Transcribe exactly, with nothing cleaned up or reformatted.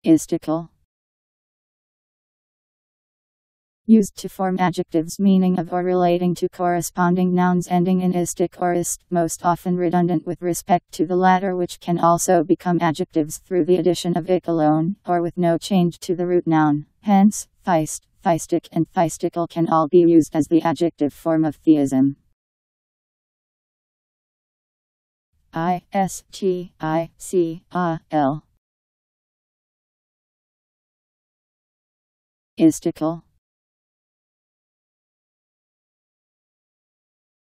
Istical. Used to form adjectives meaning of or relating to corresponding nouns ending in istic or ist, most often redundant with respect to the latter, which can also become adjectives through the addition of ic alone, or with no change to the root noun. Hence, feist, feistic and feistical can all be used as the adjective form of theism. I S T I C A L. Istical.